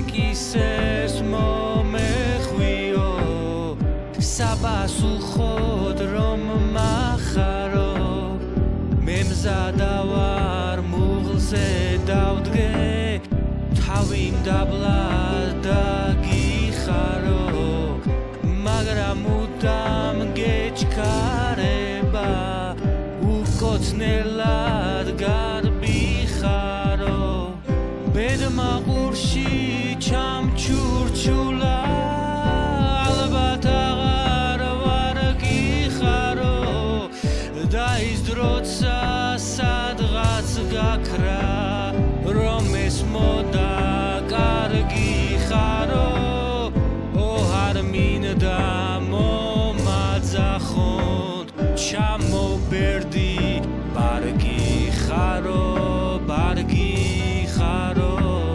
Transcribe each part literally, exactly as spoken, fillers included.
ეკისერს მომეხვიო საპასუხოდ რომ მახარო მე მზადა ვარ მუღლზე დავდგე თავი მდაბლა დაგიხარო მაგრამ უდამ გეჩქარება უკოცნელად გარბიხარო ბედმა ყურში ჩამჩურჩულა ალბათ აღარ ვარ გიხარო და ის დროცა სადღაც გაქრა რომ ეს მოდა კარგი ხარო ო არ მინდა მომაძახოთ ჩამობერდი ბარგი ხარო ბარგი ხარო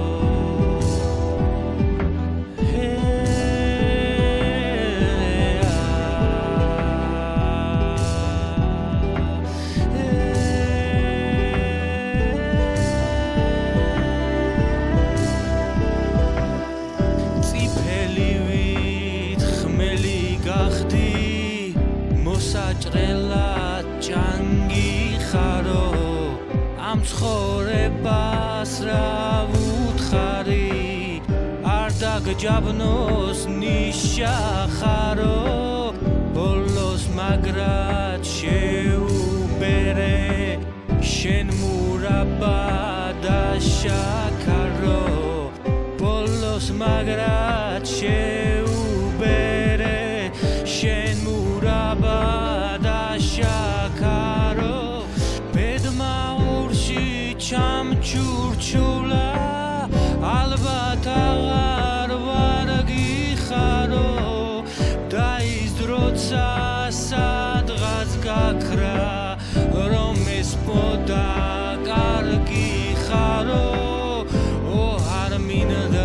საჭრელად ჭანგი ხარო ამ ცხოვრებას რა ვუთხარი არ დაგჯაბნოს ნიშა ხარო ბოლოს მაგრად შეუბერე შენ მურაბა და შაქარო ბოლოს მაგრად შეუბერე შენ მურაბა შაქარო ბედმა ურში ჩამჩურჩულა ალბათ აღარ ვარ გიხარო და ის დროცა სადღაც გაქრა რომ ეს მოდა კარგი ხარო ო არ მინდა